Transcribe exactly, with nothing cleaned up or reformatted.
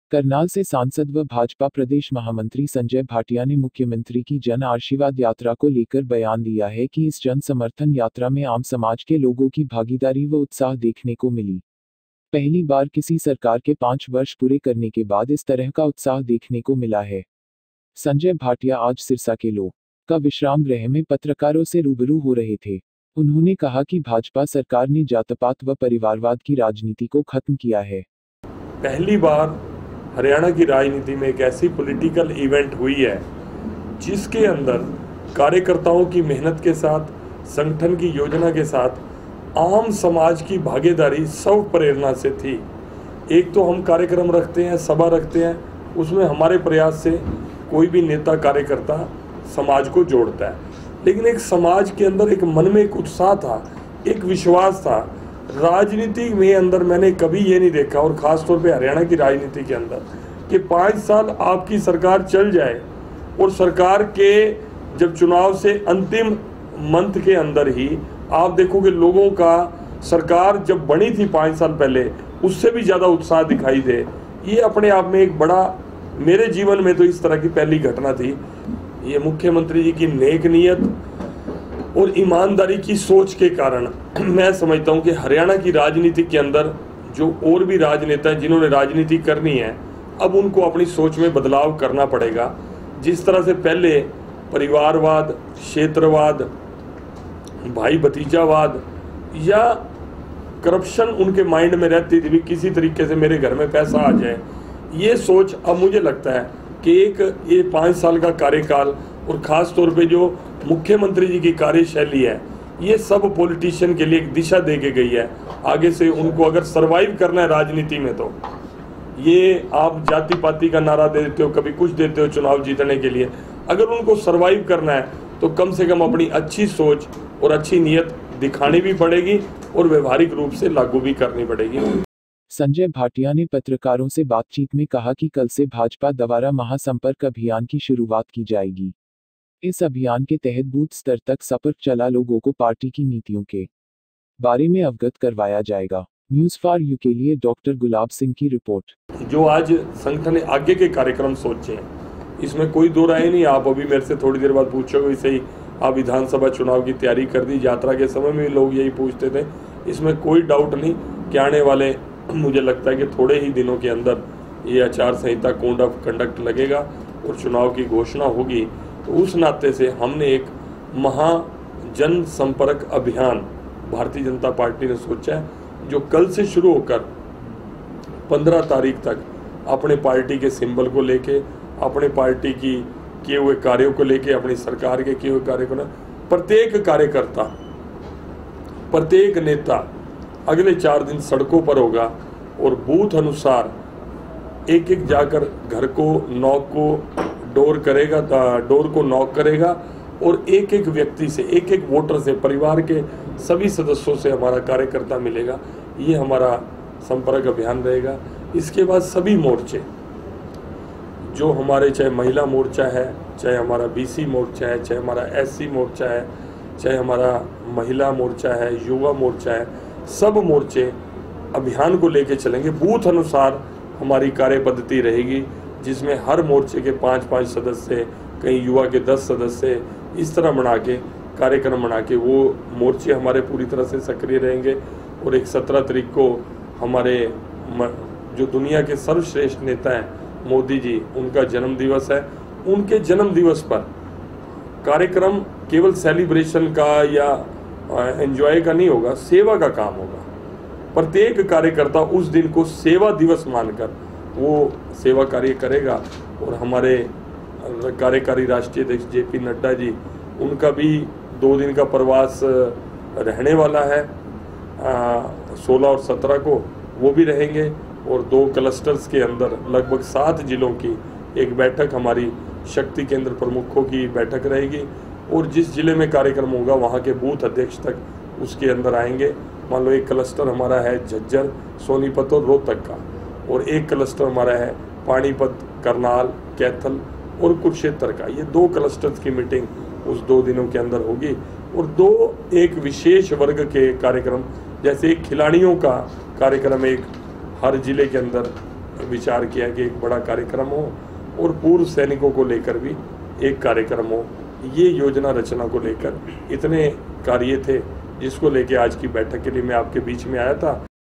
करनाल से सांसद व भाजपा प्रदेश महामंत्री संजय भाटिया ने मुख्यमंत्री की जन आशीर्वाद यात्रा को लेकर बयान दिया है कि इस जन समर्थन यात्रा में आम समाज के लोगों की भागीदारी व उत्साह देखने को मिली। पहली बार किसी सरकार के पाँच वर्ष पूरे करने के बाद इस तरह का उत्साह देखने को मिला है। संजय भाटिया आज सिरसा के लो का विश्राम गृह में पत्रकारों से रूबरू हो रहे थे। उन्होंने कहा कि भाजपा सरकार ने जातपात व परिवारवाद की राजनीति को खत्म किया है। पहली बार हरियाणा की राजनीति में एक ऐसी पॉलिटिकल इवेंट हुई है जिसके अंदर कार्यकर्ताओं की मेहनत के साथ, संगठन की योजना के साथ आम समाज की भागीदारी सब प्रेरणा से थी। एक तो हम कार्यक्रम रखते हैं, सभा रखते हैं, उसमें हमारे प्रयास से कोई भी नेता कार्यकर्ता समाज को जोड़ता है, लेकिन एक समाज के अंदर एक मन में एक उत्साह था, एक विश्वास था। राजनीति में अंदर मैंने कभी ये नहीं देखा, और ख़ास तौर पे हरियाणा की राजनीति के अंदर, कि पाँच साल आपकी सरकार चल जाए और सरकार के जब चुनाव से अंतिम मंथ के अंदर ही आप देखोगे लोगों का सरकार जब बनी थी पाँच साल पहले उससे भी ज़्यादा उत्साह दिखाई दे। ये अपने आप में एक बड़ा, मेरे जीवन में तो इस तरह की पहली घटना थी। ये मुख्यमंत्री जी की नेक नीयत और ईमानदारी की सोच के कारण मैं समझता हूं कि हरियाणा की राजनीति के अंदर जो और भी राजनेता हैं जिन्होंने राजनीति करनी है, अब उनको अपनी सोच में बदलाव करना पड़ेगा। जिस तरह से पहले परिवारवाद, क्षेत्रवाद, भाई भतीजावाद या करप्शन उनके माइंड में रहती थी, भी किसी तरीके से मेरे घर में पैसा आ जाए, ये सोच अब मुझे लगता है कि एक ये पाँच साल का कार्यकाल और ख़ास तौर पे जो मुख्यमंत्री जी की कार्यशैली है, ये सब पॉलिटिशियन के लिए एक दिशा दे के गई है। आगे से उनको अगर सरवाइव करना है राजनीति में, तो ये आप जाति पाति का नारा दे देते हो, कभी कुछ देते हो चुनाव जीतने के लिए, अगर उनको सरवाइव करना है तो कम से कम अपनी अच्छी सोच और अच्छी नीयत दिखानी भी पड़ेगी और व्यवहारिक रूप से लागू भी करनी पड़ेगी। संजय भाटिया ने पत्रकारों से बातचीत में कहा कि कल से भाजपा द्वारा महासंपर्क अभियान की शुरुआत की जाएगी। इस अभियान के तहत बूथ स्तर तक संपर्क चला लोगों को पार्टी की नीतियों के बारे में अवगत करवाया जाएगा। न्यूज़ फॉर यू के लिए डॉक्टर गुलाब सिंह की रिपोर्ट। जो आज संगठन ने आगे के कार्यक्रम सोचे हैं, इसमें कोई दो राय नहीं। आप अभी मेरे से थोड़ी देर बाद पूछोगे, वैसे ही आप विधानसभा चुनाव की तैयारी कर दी, यात्रा के समय में लोग यही पूछते थे, इसमें कोई डाउट नहीं कि आने वाले, मुझे लगता है कि थोड़े ही दिनों के अंदर ये आचार संहिता कोड ऑफ कंडक्ट लगेगा और चुनाव की घोषणा होगी। तो उस नाते से हमने एक महा जन संपर्क अभियान भारतीय जनता पार्टी ने सोचा है, जो कल से शुरू होकर पंद्रह तारीख तक अपने पार्टी के सिंबल को लेके, अपने पार्टी की किए हुए कार्यों को लेके, अपनी सरकार के किए हुए कार्यों को, प्रत्येक कार्यकर्ता, प्रत्येक नेता अगले चार दिन सड़कों पर होगा और बूथ अनुसार एक एक जाकर घर को नॉक को डोर करेगा, डोर को नॉक करेगा और एक एक व्यक्ति से, एक एक वोटर से, परिवार के सभी सदस्यों से हमारा कार्यकर्ता मिलेगा। ये हमारा संपर्क अभियान रहेगा। इसके बाद सभी मोर्चे, जो हमारे, चाहे महिला मोर्चा है, चाहे हमारा बीसी मोर्चा है, चाहे हमारा एससी मोर्चा है, चाहे हमारा महिला मोर्चा है, युवा मोर्चा है, सब मोर्चे अभियान को लेके चलेंगे। बूथ अनुसार हमारी कार्य पद्धति रहेगी, जिसमें हर मोर्चे के पाँच पाँच सदस्य, कहीं युवा के दस सदस्य, इस तरह बना के कार्यक्रम बना के वो मोर्चे हमारे पूरी तरह से सक्रिय रहेंगे। और एक सत्रह तारीख को हमारे जो दुनिया के सर्वश्रेष्ठ नेता हैं मोदी जी, उनका जन्म दिवस है। उनके जन्म दिवस पर कार्यक्रम केवल सेलिब्रेशन का या एंजॉय का नहीं होगा, सेवा का काम होगा। प्रत्येक कार्यकर्ता उस दिन को सेवा दिवस मानकर वो सेवा कार्य करेगा। और हमारे कार्यकारी राष्ट्रीय अध्यक्ष जे पी नड्डा जी, उनका भी दो दिन का प्रवास रहने वाला है, सोलह और सत्रह को वो भी रहेंगे। और दो क्लस्टर्स के अंदर लगभग सात जिलों की एक बैठक, हमारी शक्ति केंद्र प्रमुखों की बैठक रहेगी। और जिस जिले में कार्यक्रम होगा वहाँ के बूथ अध्यक्ष तक उसके अंदर आएंगे। मान लो एक क्लस्टर हमारा है झज्जर, सोनीपत और रोहतक का, और एक क्लस्टर हमारा है पानीपत, करनाल, कैथल और कुरुक्षेत्र का। ये दो क्लस्टर्स की मीटिंग उस दो दिनों के अंदर होगी। और दो एक विशेष वर्ग के कार्यक्रम, जैसे एक खिलाड़ियों का कार्यक्रम एक हर जिले के अंदर विचार किया कि एक बड़ा कार्यक्रम हो और पूर्व सैनिकों को लेकर भी एक कार्यक्रम हो। ये योजना रचना को लेकर इतने कार्य थे जिसको लेके आज की बैठक के लिए मैं आपके बीच में आया था।